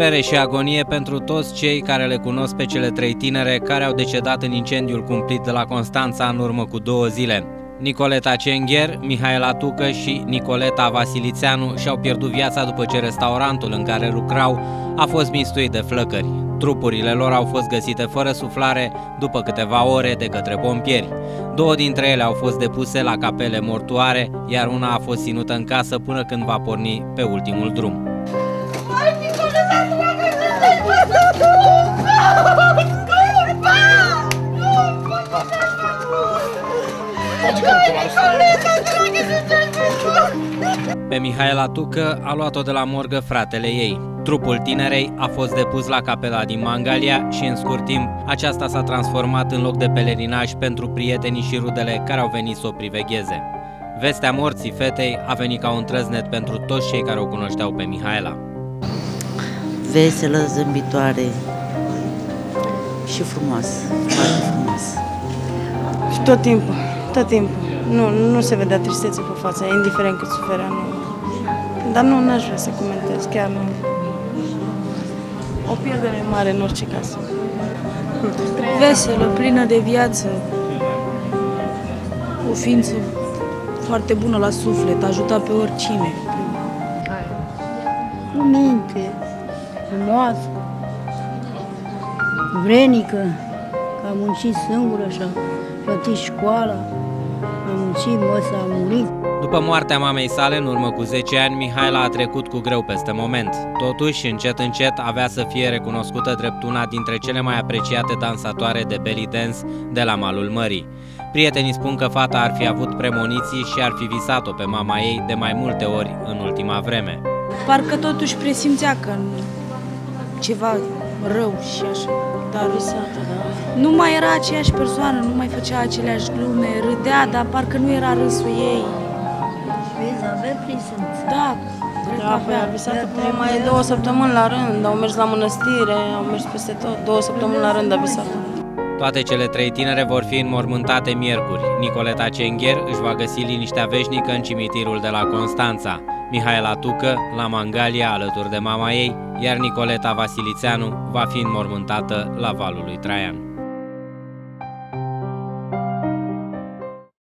Durere și agonie pentru toți cei care le cunosc pe cele trei tinere care au decedat în incendiul cumplit de la Constanța în urmă cu 2 zile. Nicoleta Cengher, Mihaela Tucă și Nicoleta Vasilițeanu și-au pierdut viața după ce restaurantul în care lucrau a fost mistuit de flăcări. Trupurile lor au fost găsite fără suflare după câteva ore de către pompieri. 2 dintre ele au fost depuse la capele mortuare, iar una a fost ținută în casă până când va porni pe ultimul drum. Pe Mihaela Tucă a luat-o de la morgă fratele ei. Trupul tinerei a fost depus la capela din Mangalia și în scurt timp aceasta s-a transformat în loc de pelerinaj pentru prietenii și rudele care au venit să o privegheze. Vestea morții fetei a venit ca un trăznet pentru toți cei care o cunoșteau pe Mihaela. Veselă, zâmbitoare și frumoasă, foarte frumoasă. Și tot timpul. Nu se vedea tristețe pe fața, indiferent cât suferea, nu. Dar n-aș vrea să comentez, chiar nu. O pierdere mare în orice caz. Veselă, plină de viață, o ființă foarte bună la suflet, ajuta pe oricine. Cu minte, frumoasă, vrenică, că a muncit singură și a plătit școala, a muncit, a murit. După moartea mamei sale, în urmă cu 10 ani, Mihaela a trecut cu greu peste moment. Totuși, încet, încet, avea să fie recunoscută drept una dintre cele mai apreciate dansatoare de belly dance de la malul mării. Prietenii spun că fata ar fi avut premoniții și ar fi visat-o pe mama ei de mai multe ori în ultima vreme. Parcă totuși presimțea că ceva rău și așa, dar nu mai era aceeași persoană, nu mai făcea aceleași glume, râdea, dar parcă nu era râsul ei. Vezi, avea presimț. Da, Avea visat mai 2 săptămâni la rând, au mers la mănăstire, au mers peste tot, 2 săptămâni la rând a visat. Toate cele 3 tinere vor fi înmormântate miercuri. Nicoleta Cengher își va găsi liniștea veșnică în cimitirul de la Constanța, Mihaela Tucă la Mangalia alături de mama ei, iar Nicoleta Vasilițeanu va fi înmormântată la Valul lui Traian.